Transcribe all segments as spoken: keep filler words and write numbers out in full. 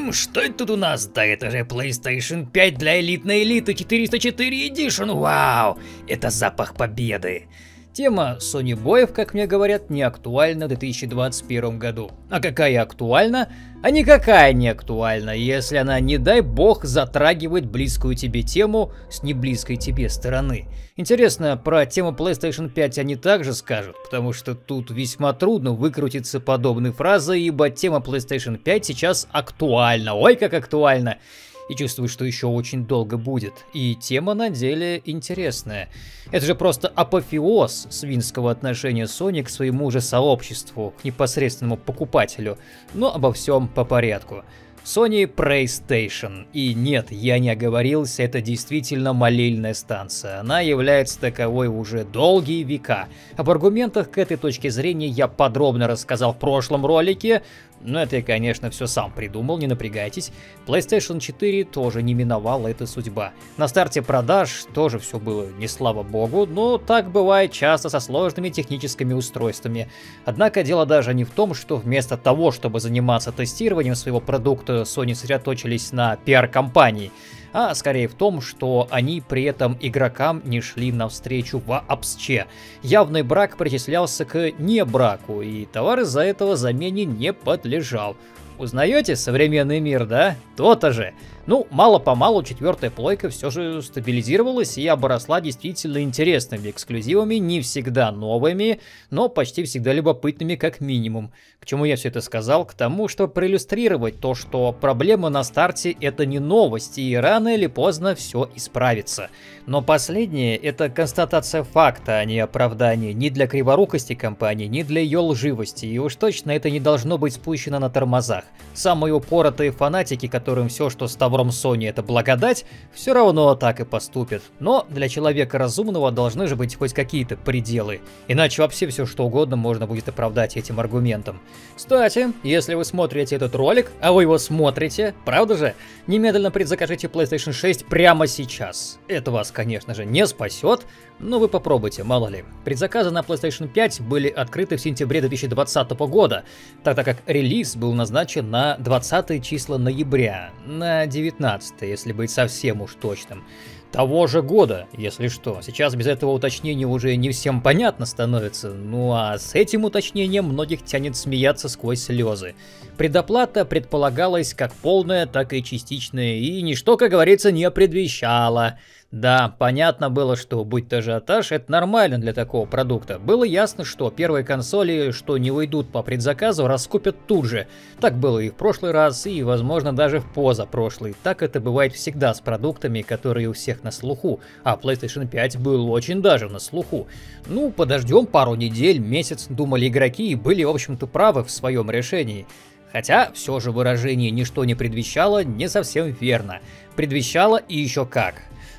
Хм, что это тут у нас? Да это же PlayStation пять для элитной элиты четыреста четыре Edition, вау! Это запах победы. Тема Sony боев, как мне говорят, не актуальна в две тысячи двадцать первом году. А какая актуальна? А никакая не актуальна, если она, не дай бог, затрагивает близкую тебе тему с неблизкой тебе стороны. Интересно, про тему PlayStation пять они также скажут, потому что тут весьма трудно выкрутиться подобной фразой, ибо тема PlayStation пять сейчас актуальна. Ой, как актуальна! И чувствую, что еще очень долго будет. И тема на деле интересная. Это же просто апофеоз свинского отношения Sony к своему же сообществу, к непосредственному покупателю. Но обо всем по порядку. Sony PlayStation. И нет, я не оговорился, это действительно молельная станция. Она является таковой уже долгие века. Об аргументах к этой точке зрения я подробно рассказал в прошлом ролике. Но это я, конечно, все сам придумал, не напрягайтесь. PlayStation четыре тоже не миновала эта судьба. На старте продаж тоже все было не слава богу, но так бывает часто со сложными техническими устройствами. Однако дело даже не в том, что вместо того, чтобы заниматься тестированием своего продукта, Sony сосредоточились на пиар-компании, а скорее в том, что они при этом игрокам не шли навстречу вообще. Явный брак причислялся к небраку, и товар из-за этого замене не подлежал. Узнаете современный мир, да? То-то же. Ну, мало-помалу четвертая плойка все же стабилизировалась и обросла действительно интересными эксклюзивами, не всегда новыми, но почти всегда любопытными как минимум. К чему я все это сказал? К тому, чтобы проиллюстрировать то, что проблема на старте это не новость, и рано или поздно все исправится. Но последнее это констатация факта, а не оправдание ни для криворукости компании, ни для ее лживости, и уж точно это не должно быть спущено на тормозах. Самые упоротые фанатики, которым все, что с тавром Sony это благодать, все равно так и поступят. Но для человека разумного должны же быть хоть какие-то пределы. Иначе вообще все что угодно можно будет оправдать этим аргументом. Кстати, если вы смотрите этот ролик, а вы его смотрите, правда же, немедленно предзакажите PlayStation шесть прямо сейчас. Это вас, конечно же, не спасет, но вы попробуйте, мало ли. Предзаказы на PlayStation пять были открыты в сентябре две тысячи двадцатого года, тогда как релиз был назначен на двадцатое число ноября, на девятнадцатое, если быть совсем уж точным. Того же года, если что. Сейчас без этого уточнения уже не всем понятно становится, ну а с этим уточнением многих тянет смеяться сквозь слезы. Предоплата предполагалась как полная, так и частичная, и ничто, как говорится, не предвещало. Да, понятно было, что будь то ажиотаж, это нормально для такого продукта. Было ясно, что первые консоли, что не уйдут по предзаказу, раскупят тут же. Так было и в прошлый раз, и, возможно, даже в позапрошлый. Так это бывает всегда с продуктами, которые у всех на слуху. А PlayStation пять был очень даже на слуху. Ну, подождем пару недель, месяц, думали игроки, и были, в общем-то, правы в своем решении. Хотя, все же выражение «ничто не предвещало» не совсем верно. Предвещало и еще как.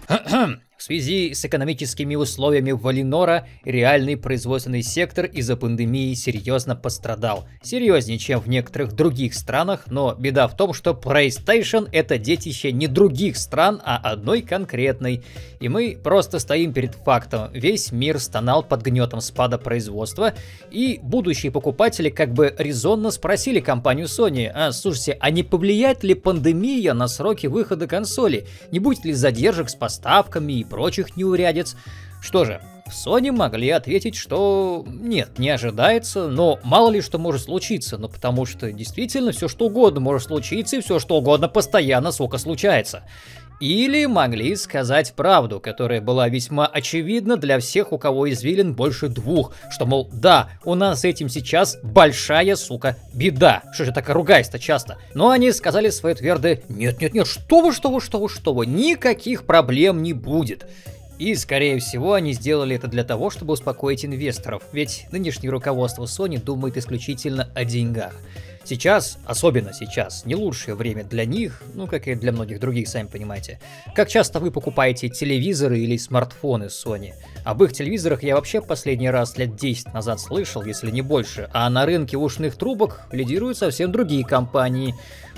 В связи с экономическими условиями Валинора, реальный производственный сектор из-за пандемии серьезно пострадал. Серьезнее, чем в некоторых других странах, но беда в том, что PlayStation это детище не других стран, а одной конкретной. И мы просто стоим перед фактом. Весь мир стонал под гнетом спада производства, и будущие покупатели как бы резонно спросили компанию Sony: а слушайте, а не повлияет ли пандемия на сроки выхода консоли? Не будет ли задержек с поставками и прочих неурядиц? Что же, в Sony могли ответить, что нет, не ожидается, но мало ли что может случиться, ну потому что действительно все что угодно может случиться, и все что угодно постоянно, сука, случается. Или могли сказать правду, которая была весьма очевидна для всех, у кого извилин больше двух, что, мол, да, у нас с этим сейчас большая, сука, беда. Что же так ругаюсь-то часто? Но они сказали свое твердое: нет-нет-нет, что вы, что вы, что вы, что вы, никаких проблем не будет. И, скорее всего, они сделали это для того, чтобы успокоить инвесторов, ведь нынешнее руководство Sony думает исключительно о деньгах. Сейчас, особенно сейчас, не лучшее время для них, ну как и для многих других, сами понимаете. Как часто вы покупаете телевизоры или смартфоны Sony? Об их телевизорах я вообще последний раз лет десять назад слышал, если не больше, а на рынке ушных трубок лидируют совсем другие компании.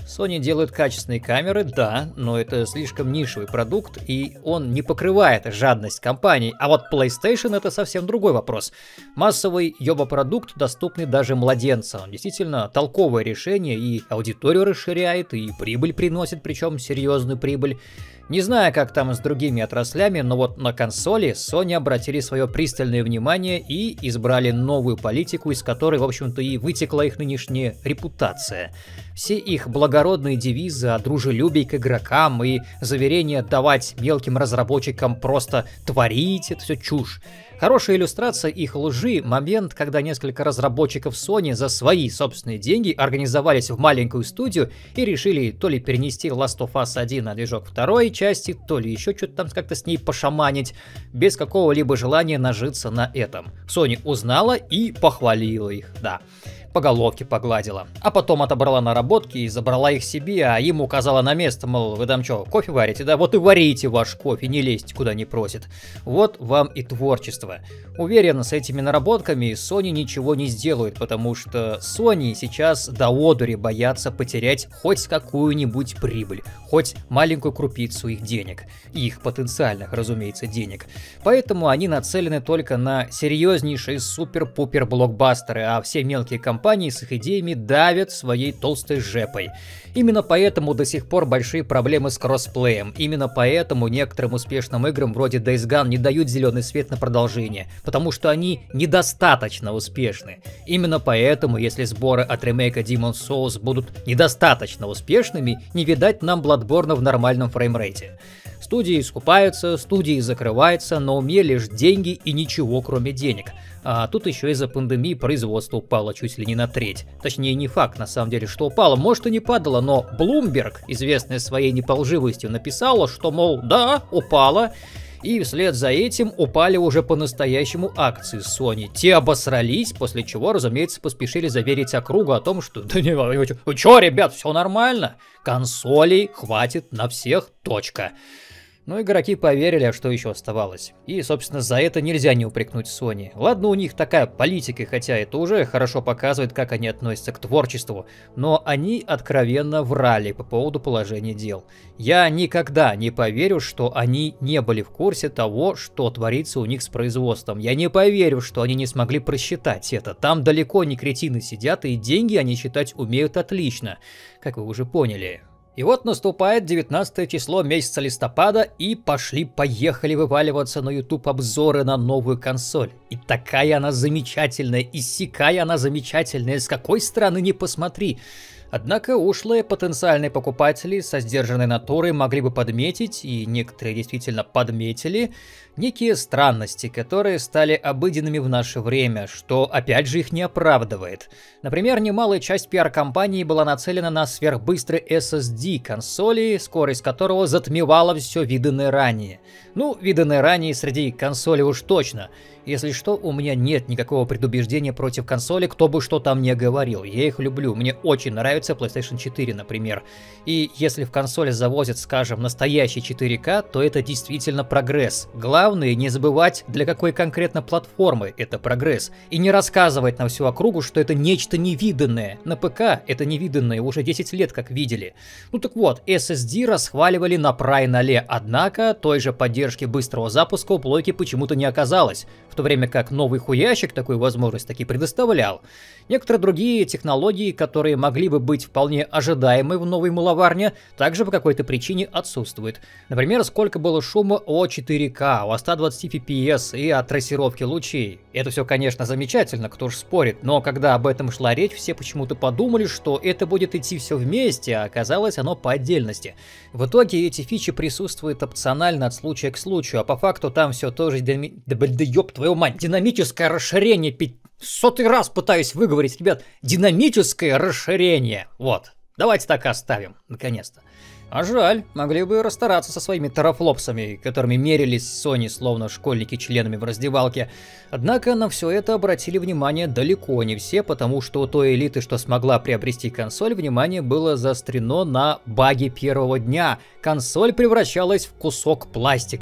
Sony делает качественные камеры, да, но это слишком нишевый продукт, и он не покрывает жадность компаний. А вот PlayStation — это совсем другой вопрос. Массовый ёба-продукт, доступный даже младенцам. Действительно, толковое решение, и аудиторию расширяет, и прибыль приносит, причем серьезную прибыль. Не знаю, как там с другими отраслями, но вот на консоли Sony обратили свое пристальное внимание и избрали новую политику, из которой, в общем-то, и вытекла их нынешняя репутация. Все их благородные девизы о дружелюбии к игрокам и заверения давать мелким разработчикам просто творить — это все чушь. Хорошая иллюстрация их лжи — момент, когда несколько разработчиков Sony за свои собственные деньги организовались в маленькую студию и решили то ли перенести Last of Us один на движок второй части, то ли еще что-то там как-то с ней пошаманить, без какого-либо желания нажиться на этом. Sony узнала и похвалила их, да. По головке погладила, а потом отобрала наработки и забрала их себе, а им указала на место, мол, вы там что, кофе варите, да? Вот и варите ваш кофе, не лезьте куда не просит. Вот вам и творчество. Уверен, с этими наработками Sony ничего не сделают, потому что Sony сейчас до одури боятся потерять хоть какую-нибудь прибыль, хоть маленькую крупицу их денег, их потенциальных, разумеется, денег. Поэтому они нацелены только на серьезнейшие супер-пупер блокбастеры, а все мелкие компании Компании с их идеями давят своей толстой жепой. Именно поэтому до сих пор большие проблемы с кроссплеем. Именно поэтому некоторым успешным играм вроде Days Gone не дают зеленый свет на продолжение, потому что они недостаточно успешны. Именно поэтому, если сборы от ремейка Demon's Souls будут недостаточно успешными, не видать нам Bloodborne в нормальном фреймрейте. Студии скупаются, студии закрываются, но у меня лишь деньги и ничего кроме денег. А тут еще из-за пандемии производство упало чуть ли не на треть. Точнее, не факт на самом деле, что упало, может и не падало, но Bloomberg, известная своей неполживостью, написала, что, мол, да, упало. И вслед за этим упали уже по-настоящему акции Sony. Те обосрались, после чего, разумеется, поспешили заверить округу о том, что да не, вы чё, ребят, все нормально, консолей хватит на всех, точка. Но игроки поверили, а что еще оставалось. И, собственно, за это нельзя не упрекнуть Sony. Ладно, у них такая политика, хотя это уже хорошо показывает, как они относятся к творчеству, но они откровенно врали по поводу положения дел. Я никогда не поверю, что они не были в курсе того, что творится у них с производством. Я не поверю, что они не смогли просчитать это. Там далеко не кретины сидят, и деньги они считать умеют отлично, как вы уже поняли. И вот наступает девятнадцатое число месяца листопада, и пошли-поехали вываливаться на YouTube обзоры на новую консоль. И такая она замечательная, и сякая она замечательная, с какой стороны ни посмотри. Однако ушлые потенциальные покупатели со сдержанной натурой могли бы подметить, и некоторые действительно подметили, некие странности, которые стали обыденными в наше время, что опять же их не оправдывает. Например, немалая часть пиар-компании была нацелена на сверхбыстрый эс эс ди консоли, скорость которого затмевала все виданное ранее. Ну, виданное ранее среди консолей уж точно. Если что, у меня нет никакого предубеждения против консоли, кто бы что там ни говорил. Я их люблю, мне очень нравится PlayStation четыре, например. И если в консоли завозят, скажем, настоящий четыре ка, то это действительно прогресс. Главное не забывать, для какой конкретно платформы это прогресс. И не рассказывать на всю округу, что это нечто невиданное. На ПК это невиданное уже десять лет как видели. Ну так вот, эс эс ди расхваливали направо и налево, однако той же поддержки быстрого запуска у плойки почему-то не оказалось. В то время как новый хуящик такую возможность таки предоставлял. Некоторые другие технологии, которые могли бы быть вполне ожидаемы в новой маловарне, также по какой-то причине отсутствуют. Например, сколько было шума о четыре ка, о ста двадцати эф пи эс и о трассировке лучей. Это все, конечно, замечательно, кто ж спорит, но когда об этом шла речь, все почему-то подумали, что это будет идти все вместе, а оказалось оно по отдельности. В итоге эти фичи присутствуют опционально от случая к случаю, а по факту там все тоже динами... да, да ёб твою мать, динамическое расширение, сотый раз пытаюсь выговорить, ребят, динамическое расширение. Вот, давайте так оставим, наконец-то. А жаль, могли бы расстараться со своими терафлопсами, которыми мерились Sony словно школьники членами в раздевалке. Однако на все это обратили внимание далеко не все, потому что у той элиты, что смогла приобрести консоль, внимание было заострено на баге первого дня. Консоль превращалась в кусок пластика.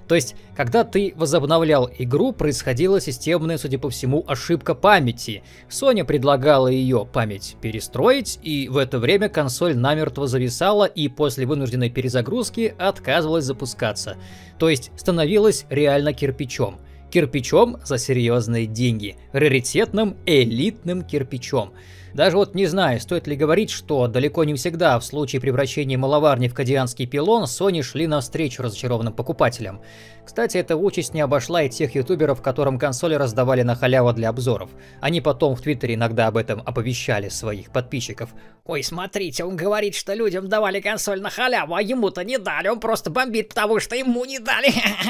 То есть, когда ты возобновлял игру, происходила системная, судя по всему, ошибка памяти. Sony предлагала ее память перестроить, и в это время консоль намертво зависала и после вынужденной перезагрузки отказывалась запускаться. То есть, становилась реально кирпичом. Кирпичом за серьезные деньги. Раритетным, элитным кирпичом. Даже вот не знаю, стоит ли говорить, что далеко не всегда в случае превращения маловарни в кадианский пилон Sony шли навстречу разочарованным покупателям. Кстати, эта участь не обошла и тех ютуберов, которым консоли раздавали на халяву для обзоров. Они потом в Твиттере иногда об этом оповещали своих подписчиков. Ой, смотрите, он говорит, что людям давали консоль на халяву, а ему-то не дали, он просто бомбит, потому что ему не дали.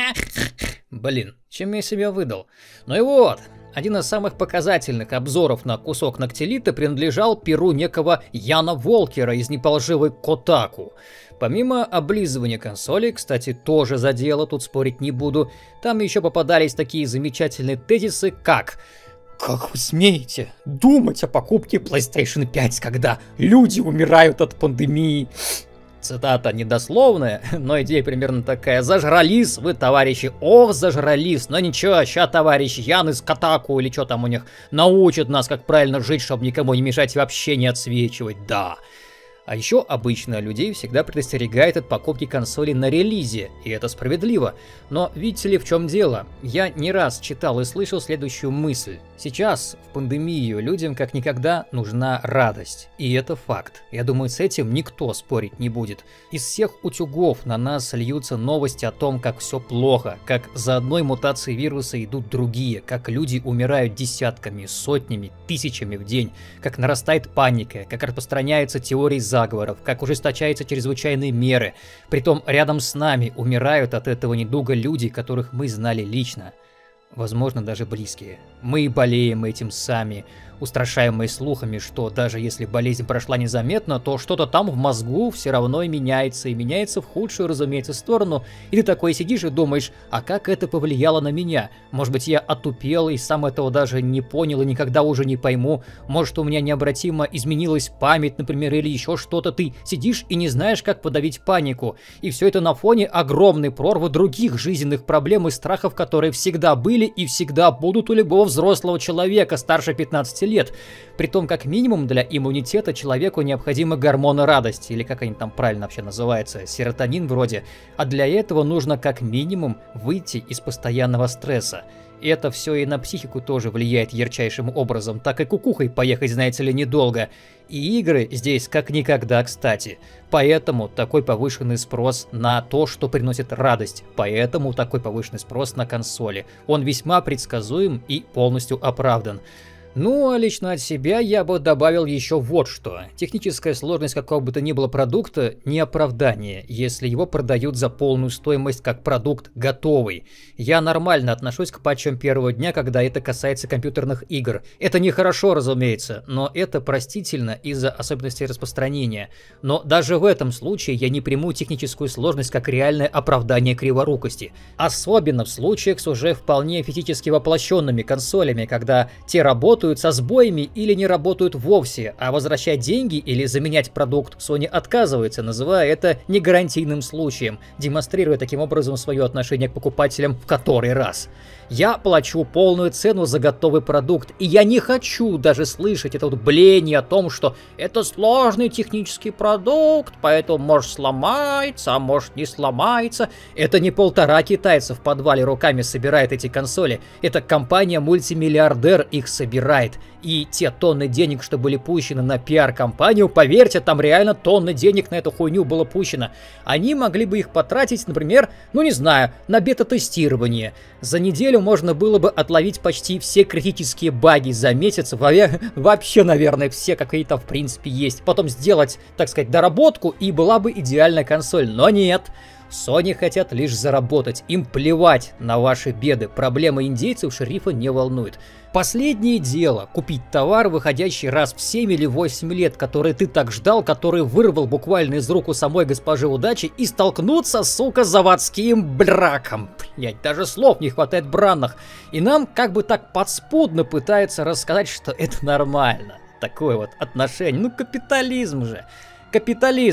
Блин, чем я себя выдал? Ну и вот... Один из самых показательных обзоров на кусок Ноктилита принадлежал перу некого Яна Волкера из неполживой Котаку. Помимо облизывания консоли, кстати, тоже задело, тут спорить не буду, там еще попадались такие замечательные тезисы, как «Как вы смеете думать о покупке PlayStation пять, когда люди умирают от пандемии?» Цитата недословная, но идея примерно такая. Зажрались вы, товарищи, ох, зажрались. Но ничего, ща товарищ Ян из Котаку или что там у них научит нас, как правильно жить, чтобы никому не мешать и вообще не отсвечивать, да. А еще обычно людей всегда предостерегает от покупки консоли на релизе, и это справедливо. Но видите ли, в чем дело? Я не раз читал и слышал следующую мысль. Сейчас, в пандемию, людям как никогда нужна радость. И это факт. Я думаю, с этим никто спорить не будет. Из всех утюгов на нас льются новости о том, как все плохо, как за одной мутацией вируса идут другие, как люди умирают десятками, сотнями, тысячами в день, как нарастает паника, как распространяются теории заговоров, как ужесточаются чрезвычайные меры. Притом рядом с нами умирают от этого недуга люди, которых мы знали лично. Возможно, даже близкие. Мы болеем этим сами, устрашаемые слухами, что даже если болезнь прошла незаметно, то что-то там в мозгу все равно и меняется, и меняется в худшую, разумеется, сторону. И ты такой сидишь и думаешь, а как это повлияло на меня? Может быть, я отупел и сам этого даже не понял и никогда уже не пойму. Может, у меня необратимо изменилась память, например, или еще что-то. Ты сидишь и не знаешь, как подавить панику. И все это на фоне огромной прорвы других жизненных проблем и страхов, которые всегда были и всегда будут у любого взрослого человека старше пятнадцати лет. Притом, как минимум, для иммунитета человеку необходимы гормоны радости, или как они там правильно вообще называются, серотонин вроде. А для этого нужно как минимум выйти из постоянного стресса. И это все и на психику тоже влияет ярчайшим образом, так и кукухой поехать, знаете ли, недолго. И игры здесь как никогда кстати. Поэтому такой повышенный спрос на то, что приносит радость. Поэтому такой повышенный спрос на консоли. Он весьма предсказуем и полностью оправдан. Ну, а лично от себя я бы добавил еще вот что. Техническая сложность какого бы то ни было продукта не оправдание, если его продают за полную стоимость как продукт готовый. Я нормально отношусь к патчам первого дня, когда это касается компьютерных игр. Это нехорошо, разумеется, но это простительно из-за особенностей распространения. Но даже в этом случае я не приму техническую сложность как реальное оправдание криворукости. Особенно в случаях с уже вполне физически воплощенными консолями, когда те работают со сбоями или не работают вовсе, а возвращать деньги или заменять продукт Sony отказывается, называя это негарантийным случаем, демонстрируя таким образом свое отношение к покупателям в который раз. Я плачу полную цену за готовый продукт, и я не хочу даже слышать это вот бление о том, что это сложный технический продукт, поэтому может сломается, а может не сломается. Это не полтора китайца в подвале руками собирает эти консоли, это компания-мультимиллиардер их собирает. И те тонны денег, что были пущены на пиар-компанию, поверьте, там реально тонны денег на эту хуйню было пущено. Они могли бы их потратить, например, ну не знаю, на бета-тестирование. За неделю можно было бы отловить почти все критические баги за месяц, вообще, наверное, все какие-то в принципе есть. Потом сделать, так сказать, доработку, и была бы идеальная консоль, но нет. Sony хотят лишь заработать, им плевать на ваши беды, проблемы индейцев шерифа не волнует. Последнее дело — купить товар, выходящий раз в семь или восемь лет, который ты так ждал, который вырвал буквально из рук у самой госпожи удачи, и столкнуться, сука, с заводским браком. Блять, даже слов не хватает бранных. И нам как бы так подспудно пытаются рассказать, что это нормально. Такое вот отношение. Ну, капитализм же. Капитализм.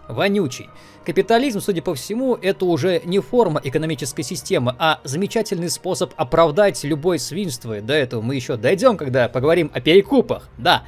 вонючий. Капитализм, судя по всему, это уже не форма экономической системы, а замечательный способ оправдать любое свинство. До этого мы еще дойдем, когда поговорим о перекупах. Да.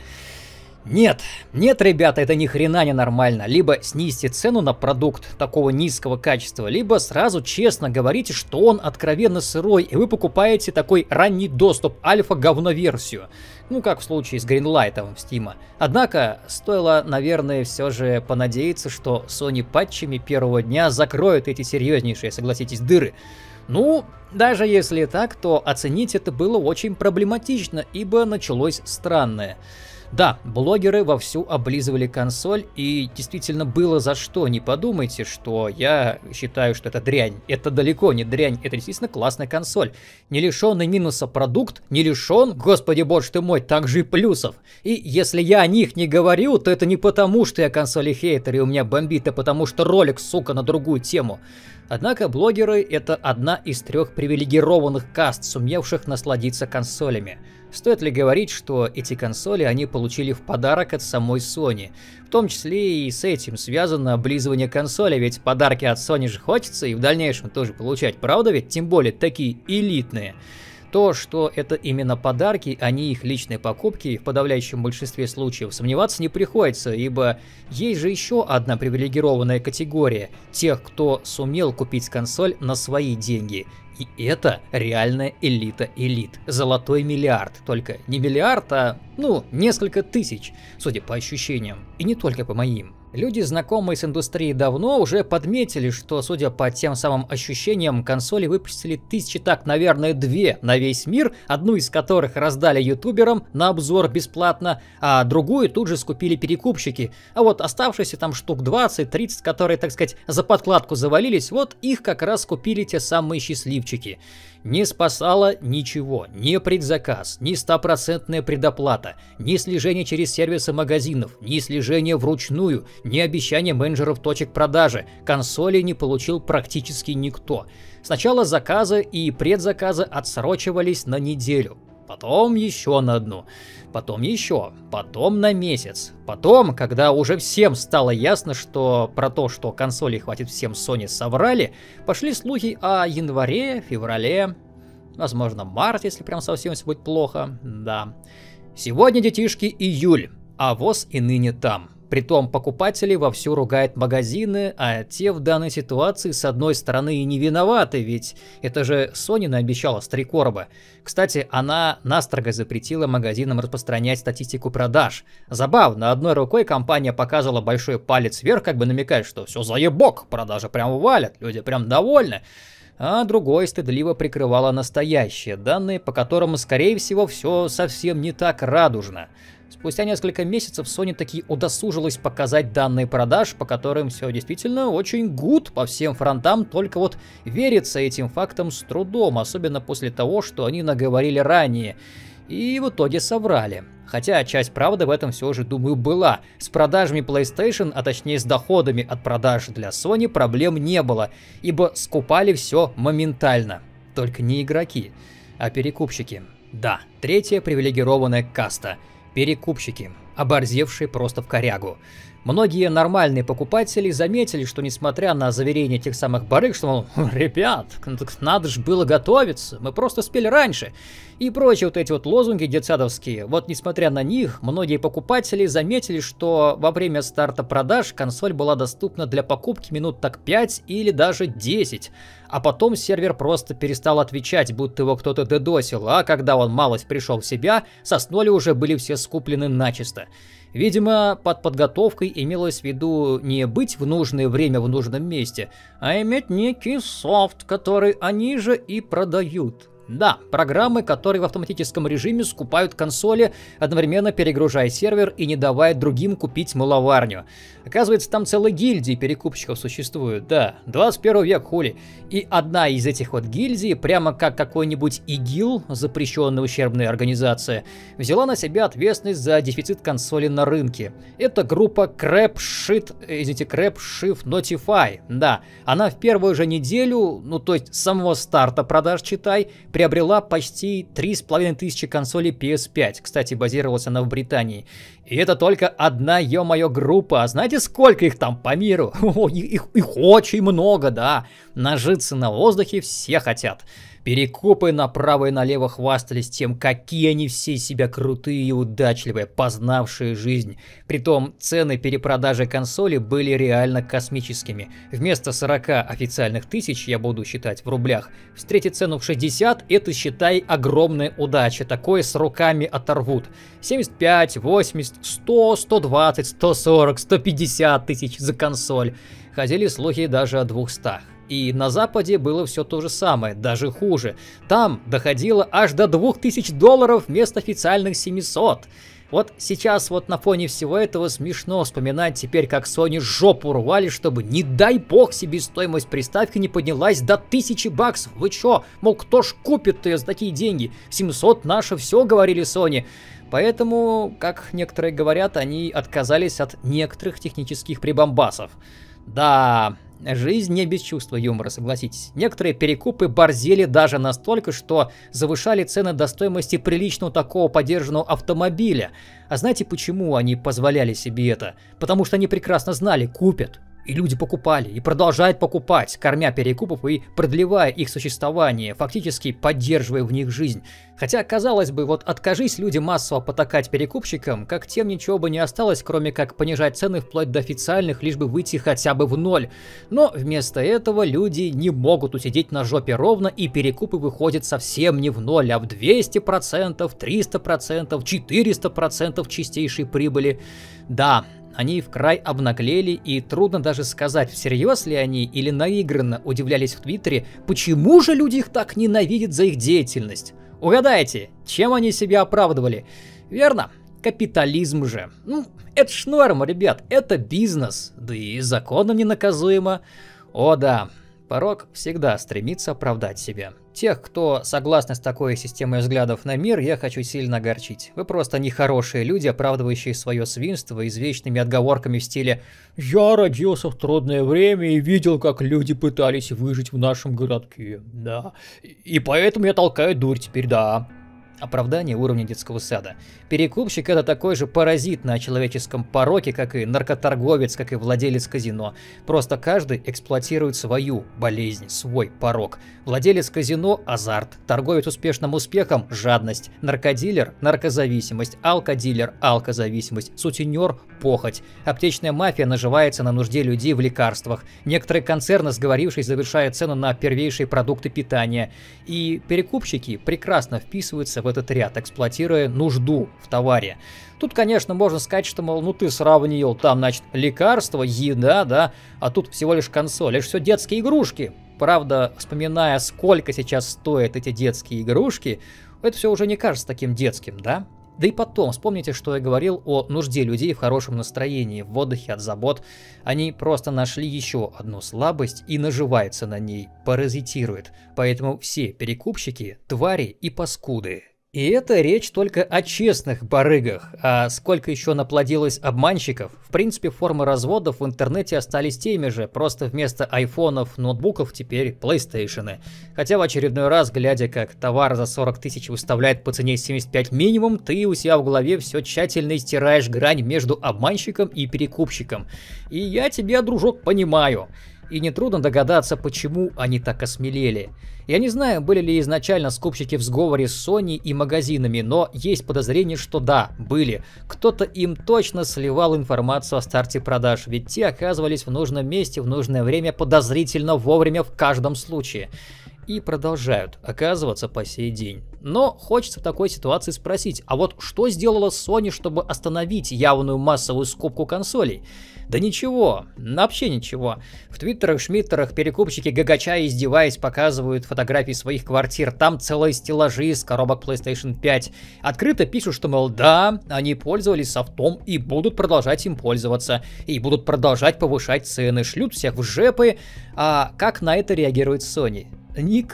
Нет, нет, ребята, это ни хрена не нормально. Либо снизьте цену на продукт такого низкого качества, либо сразу честно говорите, что он откровенно сырой, и вы покупаете такой ранний доступ, альфа-говноверсию. Ну, как в случае с Greenlight'ом в Steam. Однако, стоило, наверное, все же понадеяться, что Sony патчами первого дня закроют эти серьезнейшие, согласитесь, дыры. Ну, даже если так, то оценить это было очень проблематично, ибо началось странное. Да, блогеры вовсю облизывали консоль, и действительно было за что. Не подумайте, что я считаю, что это дрянь. Это далеко не дрянь, это действительно классная консоль. Не лишенный минуса продукт, не лишен, господи боже ты мой, также и плюсов. И если я о них не говорю, то это не потому, что я консоли хейтер и у меня бомбит, а потому что ролик, сука, на другую тему. Однако блогеры — это одна из трех привилегированных каст, сумевших насладиться консолями. Стоит ли говорить, что эти консоли они получили в подарок от самой Sony? В том числе и с этим связано облизывание консоли, ведь подарки от Sony же хочется и в дальнейшем тоже получать, правда ведь? Тем более такие элитные. То, что это именно подарки, а не их личные покупки, в подавляющем большинстве случаев сомневаться не приходится, ибо есть же еще одна привилегированная категория тех, кто сумел купить консоль на свои деньги. И это реальная элита элит. Золотой миллиард. Только не миллиард, а, ну, несколько тысяч, судя по ощущениям. И не только по моим. Люди, знакомые с индустрией давно, уже подметили, что, судя по тем самым ощущениям, консоли выпустили тысячи, так, наверное, две на весь мир, одну из которых раздали ютуберам на обзор бесплатно, а другую тут же скупили перекупщики. А вот оставшиеся там штук двадцать-тридцать, которые, так сказать, за подкладку завалились, вот их как раз купили те самые счастливчики. Не спасало ничего, ни предзаказ, ни стопроцентная предоплата, ни слежение через сервисы магазинов, ни слежение вручную, ни обещание менеджеров точек продажи. Консоли не получил практически никто. Сначала заказы и предзаказы отсрочивались на неделю, потом еще на одну, потом еще, потом на месяц. Потом, когда уже всем стало ясно, что про то, что консолей хватит всем, Sony соврали, пошли слухи о январе, феврале, возможно, марте, если прям совсем все будет плохо, да. Сегодня, детишки, июль, а ВОЗ и ныне там. Притом покупатели вовсю ругают магазины, а те в данной ситуации с одной стороны и не виноваты, ведь это же Sony наобещала с три короба. Кстати, она настрого запретила магазинам распространять статистику продаж. Забавно, одной рукой компания показывала большой палец вверх, как бы намекая, что все заебок, продажи прям валят, люди прям довольны. А другой стыдливо прикрывала настоящие данные, по которым, скорее всего, все совсем не так радужно. Спустя несколько месяцев Sony таки удосужилась показать данные продаж, по которым все действительно очень гуд по всем фронтам, только вот верится этим фактам с трудом, особенно после того, что они наговорили ранее. И в итоге соврали. Хотя часть правды в этом все же, думаю, была. С продажами PlayStation, а точнее с доходами от продаж для Sony, проблем не было, ибо скупали все моментально. Только не игроки, а перекупщики. Да, третья привилегированная каста. Перекупщики, оборзевшие просто в корягу. Многие нормальные покупатели заметили, что несмотря на заверения тех самых барыг, что, мол, ребят, надо же было готовиться, мы просто спели раньше, и прочие вот эти вот лозунги детсадовские, вот несмотря на них, многие покупатели заметили, что во время старта продаж консоль была доступна для покупки минут так пять или даже десять, а потом сервер просто перестал отвечать, будто его кто-то дедосил, а когда он малость пришел в себя, со сноли уже были все скуплены начисто. Видимо, под подготовкой имелось в виду не быть в нужное время в нужном месте, а иметь некий софт, который они же и продают. Да, программы, которые в автоматическом режиме скупают консоли, одновременно перегружая сервер и не давая другим купить маловарню. Оказывается, там целые гильдии перекупщиков существуют, да, двадцать первый век, хули. И одна из этих вот гильдий, прямо как какой-нибудь ИГИЛ, запрещенная ущербная организация, взяла на себя ответственность за дефицит консоли на рынке. Это группа Crapshit, извините, Crapshift Notify, да, она в первую же неделю, ну то есть с самого старта продаж, читай, приобрела почти три с половиной тысячи консолей пи эс пять. Кстати, базировалась она в Британии. И это только одна, ё-моё, группа. А знаете, сколько их там по миру? О, их, их очень много, да. Нажиться на воздухе все хотят. Перекупы направо и налево хвастались тем, какие они все себя крутые и удачливые, познавшие жизнь. Притом цены перепродажи консоли были реально космическими. Вместо сорока официальных тысяч, я буду считать в рублях, встретить цену в шестьдесят, это, считай, огромная удача. Такое с руками оторвут. семьдесят пять, восемьдесят, сто, сто двадцать, сто сорок, сто пятьдесят тысяч за консоль. Ходили слухи даже о двухстах. И на Западе было все то же самое, даже хуже. Там доходило аж до двух тысяч долларов вместо официальных семисот. Вот сейчас вот на фоне всего этого смешно вспоминать теперь, как Sony жопу рвали, чтобы, не дай бог, себестоимость приставки не поднялась до тысячи баксов. Вы чё? Мол, кто ж купит ее за такие деньги? семьсот наше все, говорили Sony. Поэтому, как некоторые говорят, они отказались от некоторых технических прибамбасов. Да... Жизнь не без чувства юмора, согласитесь. Некоторые перекупы борзели даже настолько, что завышали цены до стоимости приличного такого подержанного автомобиля. А знаете, почему они позволяли себе это? Потому что они прекрасно знали, купят. И люди покупали, и продолжают покупать, кормя перекупов и продлевая их существование, фактически поддерживая в них жизнь. Хотя, казалось бы, вот откажись люди массово потакать перекупщикам, как тем ничего бы не осталось, кроме как понижать цены вплоть до официальных, лишь бы выйти хотя бы в ноль. Но вместо этого люди не могут усидеть на жопе ровно, и перекупы выходят совсем не в ноль, а в двести процентов, триста процентов, четыреста процентов чистейшей прибыли. Да. Они в край обнаглели, и трудно даже сказать, всерьез ли они или наигранно удивлялись в Твиттере, почему же люди их так ненавидят за их деятельность. Угадайте, чем они себя оправдывали? Верно, капитализм же. Ну, это ж норма, ребят, это бизнес, да и законом ненаказуемо. О да, порок всегда стремится оправдать себя. Тех, кто согласны с такой системой взглядов на мир, я хочу сильно огорчить. Вы просто нехорошие люди, оправдывающие свое свинство извечными отговорками в стиле «Я родился в трудное время и видел, как люди пытались выжить в нашем городке, да, и поэтому я толкаю дурь теперь, да». Оправдание уровня детского сада. Перекупщик — это такой же паразит на человеческом пороке, как и наркоторговец, как и владелец казино. Просто каждый эксплуатирует свою болезнь, свой порок. Владелец казино — азарт, торговец успешным успехом — жадность, наркодилер — наркозависимость, алкодилер — алкозависимость, сутенер — похоть. Аптечная мафия наживается на нужде людей в лекарствах. Некоторые концерны, сговорившись, завышают цену на первейшие продукты питания. И перекупщики прекрасно вписываются в этот ряд, эксплуатируя нужду в товаре. Тут, конечно, можно сказать, что, мол, ну ты сравнил, там, значит, лекарства, еда, да, а тут всего лишь консоль, это все детские игрушки. Правда, вспоминая, сколько сейчас стоят эти детские игрушки, это все уже не кажется таким детским, да? Да и потом, вспомните, что я говорил о нужде людей в хорошем настроении, в отдыхе от забот. Они просто нашли еще одну слабость и наживаются на ней, паразитируют. Поэтому все перекупщики – твари и паскуды. И это речь только о честных барыгах, а сколько еще наплодилось обманщиков. В принципе, формы разводов в интернете остались теми же, просто вместо айфонов, ноутбуков теперь плейстейшены. Хотя в очередной раз, глядя, как товар за сорок тысяч выставляет по цене семьдесят пять минимум, ты у себя в голове все тщательно стираешь грань между обманщиком и перекупщиком. И я тебя, дружок, понимаю. И нетрудно догадаться, почему они так осмелели. Я не знаю, были ли изначально скупщики в сговоре с Sony и магазинами, но есть подозрение, что да, были. Кто-то им точно сливал информацию о старте продаж, ведь те оказывались в нужном месте в нужное время подозрительно вовремя в каждом случае. И продолжают оказываться по сей день. Но хочется в такой ситуации спросить, а вот что сделала Sony, чтобы остановить явную массовую скупку консолей? Да ничего, вообще ничего. В твиттерах, шмиттерах перекупщики гагача, издеваясь, показывают фотографии своих квартир. Там целые стеллажи с коробок плейстейшн пять. Открыто пишут, что, мол, да, они пользовались софтом и будут продолжать им пользоваться. И будут продолжать повышать цены, шлют всех в жепы. А как на это реагирует Sony? Никак.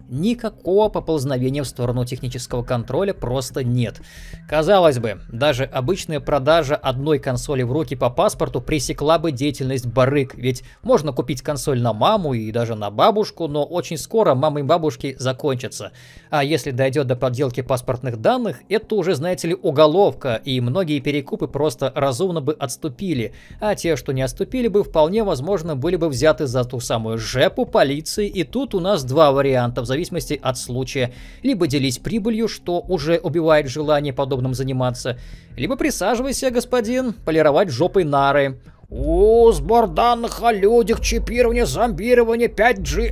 Никакого поползновения в сторону технического контроля просто нет. Казалось бы, даже обычная продажа одной консоли в руки по паспорту пресекла бы деятельность барыг, ведь можно купить консоль на маму и даже на бабушку, но очень скоро мамы и бабушки закончатся. А если дойдет до подделки паспортных данных, это уже, знаете ли, уголовка, и многие перекупы просто разумно бы отступили, а те, что не отступили бы, вполне возможно были бы взяты за ту самую жепу полиции, и тут у нас два варианта в зависимости от случая. Либо делись прибылью, что уже убивает желание подобным заниматься, либо присаживайся, господин, полировать жопой нары. О, сбор данных о людях, чипирование, зомбирование, пять джи.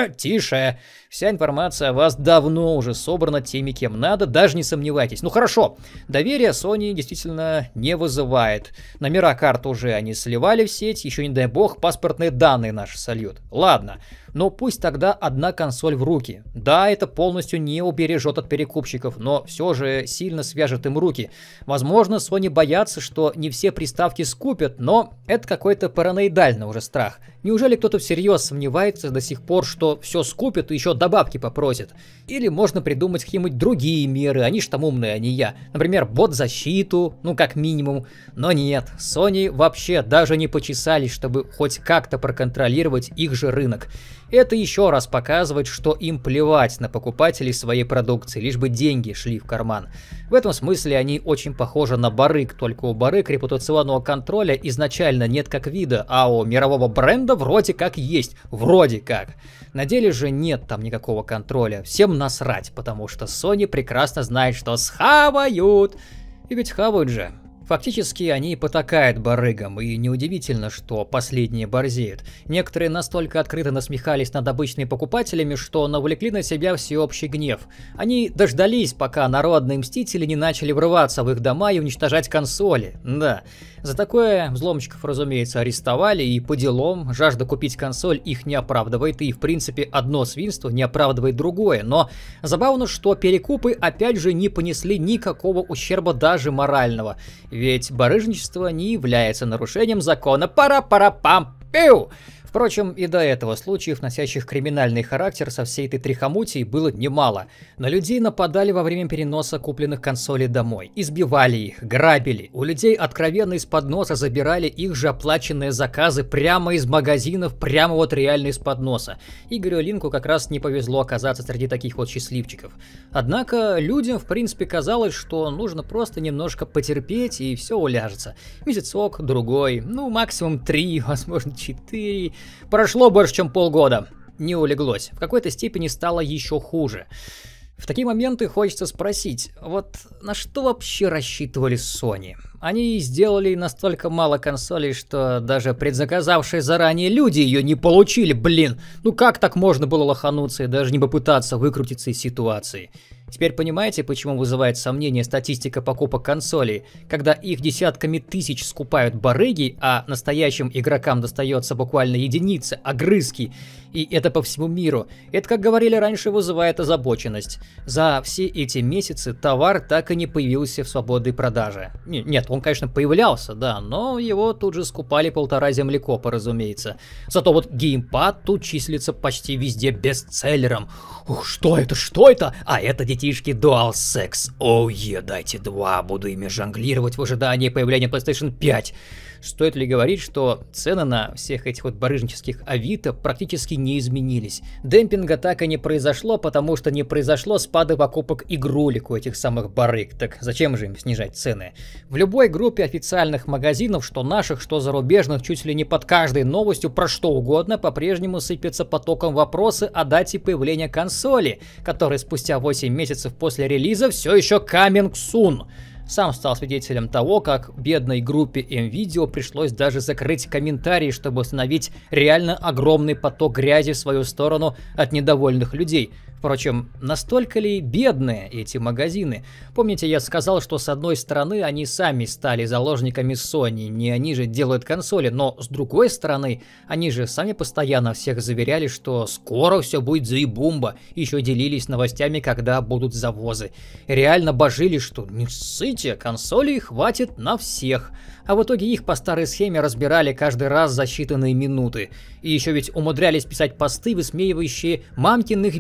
Тише. Вся информация о вас давно уже собрана теми, кем надо, даже не сомневайтесь. Ну хорошо, доверие Sony действительно не вызывает. Номера карт уже они сливали в сеть, еще не дай бог паспортные данные наши сольют. Ладно, но пусть тогда одна консоль в руки. Да, это полностью не убережет от перекупщиков, но все же сильно свяжет им руки. Возможно, Sony боятся, что не все приставки скупят, но это какой-то параноидальный уже страх. Неужели кто-то всерьез сомневается до сих пор, что все скупят и еще добавки попросят? Или можно придумать какие-нибудь другие меры, они ж там умные, а не я. Например, бот-защиту, ну как минимум. Но нет, Sony вообще даже не почесались, чтобы хоть как-то проконтролировать их же рынок. Это еще раз показывает, что им плевать на покупателей своей продукции, лишь бы деньги шли в карман. В этом смысле они очень похожи на барыг, только у барыг репутационного контроля изначально нет как вида, а у мирового бренда вроде как есть, вроде как. На деле же нет там никакого контроля, всем насрать, потому что Sony прекрасно знает, что схавают. И ведь хавают же. Фактически они потакают барыгам, и неудивительно, что последние борзеют. Некоторые настолько открыто насмехались над обычными покупателями, что навлекли на себя всеобщий гнев. Они дождались, пока народные мстители не начали врываться в их дома и уничтожать консоли. Да, за такое взломщиков, разумеется, арестовали, и по делам жажда купить консоль их не оправдывает, и в принципе одно свинство не оправдывает другое. Но забавно, что перекупы опять же не понесли никакого ущерба, даже морального. Ведь барыжничество не является нарушением закона. Пара-пара-пам-пиу! Впрочем, и до этого случаев, носящих криминальный характер со всей этой трихомутией, было немало. На людей нападали во время переноса купленных консолей домой, избивали их, грабили. У людей откровенно из-под носа забирали их же оплаченные заказы прямо из магазинов, прямо вот реально из-под носа. Игорю Линку как раз не повезло оказаться среди таких вот счастливчиков. Однако людям, в принципе, казалось, что нужно просто немножко потерпеть, и все уляжется. Месяцок, другой, ну максимум три, возможно четыре. Прошло больше, чем полгода. Не улеглось. В какой-то степени стало еще хуже. В такие моменты хочется спросить, вот на что вообще рассчитывали Sony? Они сделали настолько мало консолей, что даже предзаказавшие заранее люди ее не получили, блин. Ну как так можно было лохануться и даже не попытаться выкрутиться из ситуации? Теперь понимаете, почему вызывает сомнение статистика покупок консолей, когда их десятками тысяч скупают барыги, а настоящим игрокам достается буквально единицы, огрызки, и это по всему миру. Это, как говорили раньше, вызывает озабоченность. За все эти месяцы товар так и не появился в свободной продаже. Нет, он, конечно, появлялся, да, но его тут же скупали полтора землекопа, разумеется. Зато вот геймпад тут числится почти везде бестселлером. Ух, что это, что это? А это детишки DualSense. Оу, е, дайте два, буду ими жонглировать в ожидании появления PlayStation пять. Стоит ли говорить, что цены на всех этих вот барыжнических авито практически не изменились. Демпинга так и не произошло, потому что не произошло спада покупок игрулек у этих самых барыг. Так зачем же им снижать цены? В любой группе официальных магазинов, что наших, что зарубежных, чуть ли не под каждой новостью про что угодно, по-прежнему сыпятся потоком вопросы о дате появления консоли, которая спустя восемь месяцев после релиза все еще coming soon. Сам стал свидетелем того, как бедной группе МВидео пришлось даже закрыть комментарии, чтобы остановить реально огромный поток грязи в свою сторону от недовольных людей. Впрочем, настолько ли бедные эти магазины? Помните, я сказал, что с одной стороны они сами стали заложниками Sony, не они же делают консоли, но с другой стороны, они же сами постоянно всех заверяли, что скоро все будет заебумба, еще делились новостями, когда будут завозы. Реально божили, что не ссыте, консолей хватит на всех. А в итоге их по старой схеме разбирали каждый раз за считанные минуты. И еще ведь умудрялись писать посты, высмеивающие мамкиных бизнес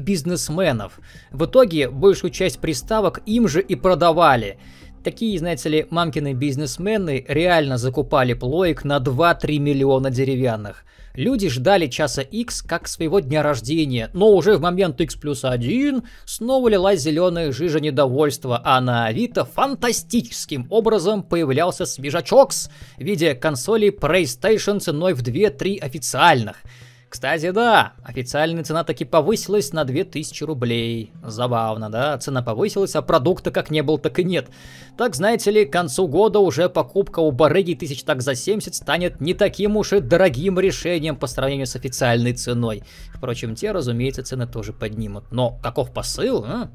бизнесменов. В итоге большую часть приставок им же и продавали. Такие, знаете ли, мамкины бизнесмены реально закупали плоек на два-три миллиона деревянных. Люди ждали часа X как своего дня рождения, но уже в момент X плюс один снова лилась зеленая жижа недовольства, а на Авито фантастическим образом появлялся свежачокс в виде консолей PlayStation ценой в две-три официальных. Кстати, да, официальная цена таки повысилась на две тысячи рублей. Забавно, да? Цена повысилась, а продукта как не было, так и нет. Так, знаете ли, к концу года уже покупка у барыги тысяч так за семьдесят станет не таким уж и дорогим решением по сравнению с официальной ценой. Впрочем, те, разумеется, цены тоже поднимут. Но каков посыл, а?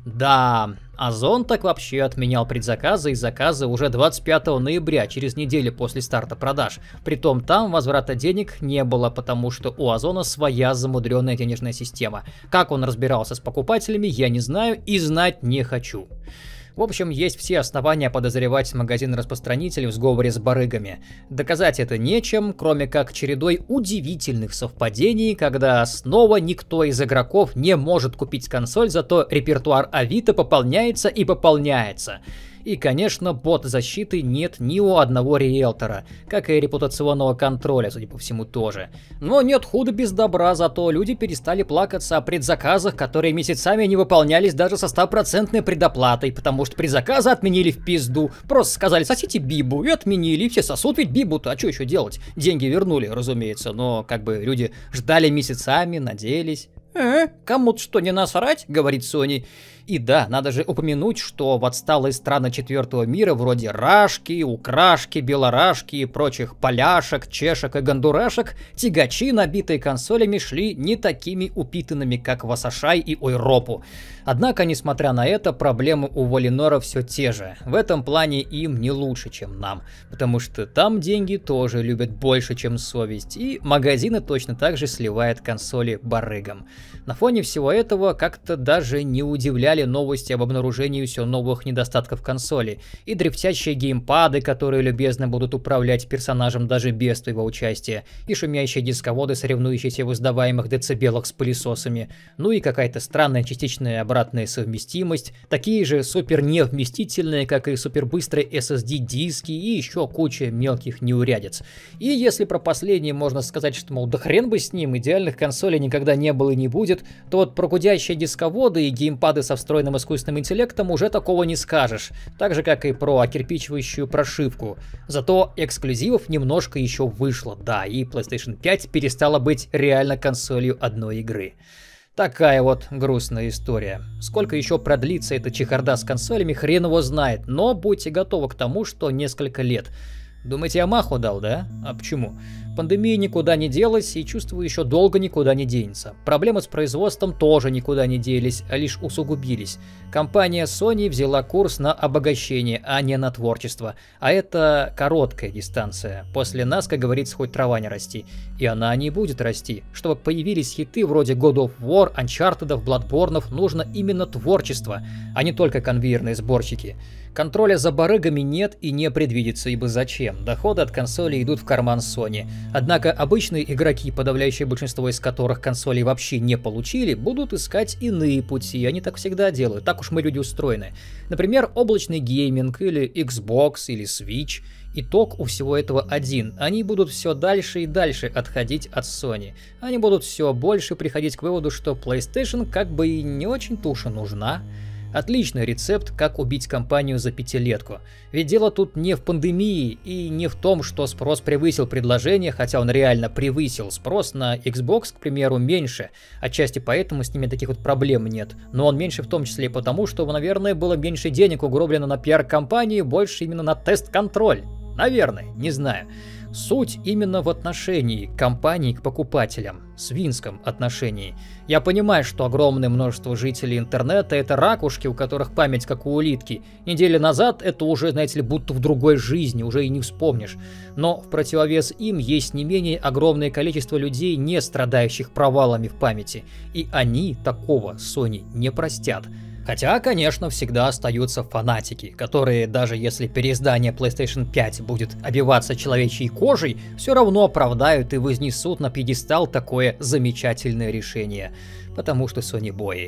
Да, Озон так вообще отменял предзаказы и заказы уже двадцать пятого ноября, через неделю после старта продаж. Притом там возврата денег не было, потому что у Озона своя замудренная денежная система. Как он разбирался с покупателями, я не знаю и знать не хочу. В общем, есть все основания подозревать магазин-распространителей в сговоре с барыгами. Доказать это нечем, кроме как чередой удивительных совпадений, когда снова никто из игроков не может купить консоль, зато репертуар Авито пополняется и пополняется. И, конечно, бот защиты нет ни у одного риэлтора, как и репутационного контроля, судя по всему, тоже. Но нет худа без добра, зато люди перестали плакаться о предзаказах, которые месяцами не выполнялись даже со стопроцентной предоплатой, потому что предзаказы отменили в пизду. Просто сказали: сосите бибу, и отменили, и все сосут ведь бибу-то, а что еще делать? Деньги вернули, разумеется, но как бы люди ждали месяцами, надеялись. «Э, кому-то что, не насрать?» — говорит Sony. И да, надо же упомянуть, что в отсталые страны четвертого мира, вроде Рашки, Украшки, Белорашки и прочих поляшек, чешек и гондурашек, тягачи, набитые консолями, шли не такими упитанными, как в Асашай и Ойропу. Однако, несмотря на это, проблемы у Валинора все те же. В этом плане им не лучше, чем нам, потому что там деньги тоже любят больше, чем совесть, и магазины точно так же сливают консоли барыгам. На фоне всего этого как-то даже не удивляли новости об обнаружении все новых недостатков консоли, и дрифтящие геймпады, которые любезно будут управлять персонажем даже без твоего участия, и шумящие дисководы, соревнующиеся в издаваемых децибелах с пылесосами, ну и какая-то странная частичная обратная совместимость, такие же супер невместительные, как и супербыстрые эс эс ди-диски и еще куча мелких неурядиц. И если про последнее можно сказать, что, мол, да хрен бы с ним, идеальных консолей никогда не было и не будет, то вот про гудящие дисководы и геймпады со встроенным искусственным интеллектом уже такого не скажешь, так же как и про окирпичивающую прошивку. Зато эксклюзивов немножко еще вышло, да, и PlayStation пять перестала быть реально консолью одной игры. Такая вот грустная история. Сколько еще продлится эта чехарда с консолями, хрен его знает, но будьте готовы к тому, что несколько лет. Думаете, я маху дал, да? А почему? Пандемия никуда не делась и, чувствую, еще долго никуда не денется. Проблемы с производством тоже никуда не делись, а лишь усугубились. Компания Sony взяла курс на обогащение, а не на творчество. А это короткая дистанция. После нас, как говорится, хоть трава не расти. И она не будет расти. Чтобы появились хиты вроде God of War, Uncharted, Bloodborne, нужно именно творчество, а не только конвейерные сборщики. Контроля за барыгами нет и не предвидится, ибо зачем? Доходы от консолей идут в карман Sony. Однако обычные игроки, подавляющее большинство из которых консолей вообще не получили, будут искать иные пути, они так всегда делают, так уж мы люди устроены. Например, облачный гейминг или Xbox или Switch. Итог у всего этого один. Они будут все дальше и дальше отходить от Sony. Они будут все больше приходить к выводу, что PlayStation как бы и не очень-то уж и нужна. Отличный рецепт, как убить компанию за пятилетку. Ведь дело тут не в пандемии и не в том, что спрос превысил предложение, хотя он реально превысил. Спрос на Xbox, к примеру, меньше. Отчасти поэтому с ними таких вот проблем нет. Но он меньше в том числе и потому, что, наверное, было меньше денег угроблено на пиар-компании, больше именно на тест-контроль. Наверное, не знаю. Суть именно в отношении компании к покупателям, свинском отношении. Я понимаю, что огромное множество жителей интернета — это ракушки, у которых память как у улитки. Неделю назад это уже, знаете ли, будто в другой жизни, уже и не вспомнишь. Но в противовес им есть не менее огромное количество людей, не страдающих провалами в памяти. И они такого Sony не простят. Хотя, конечно, всегда остаются фанатики, которые, даже если переиздание PlayStation пять будет обиваться человечьей кожей, все равно оправдают и вознесут на пьедестал такое замечательное решение. Потому что Sony бои.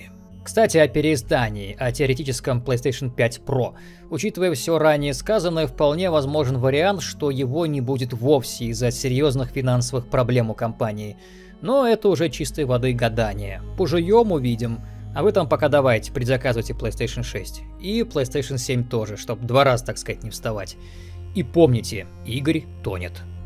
Кстати, о переиздании, о теоретическом PlayStation пять Pro. Учитывая все ранее сказанное, вполне возможен вариант, что его не будет вовсе из-за серьезных финансовых проблем у компании. Но это уже чистой воды гадание. Пожуем, увидим. А вы там пока давайте, предзаказывайте PlayStation шесть. И PlayStation семь тоже, чтобы два раза, так сказать, не вставать. И помните, Игорь тонет.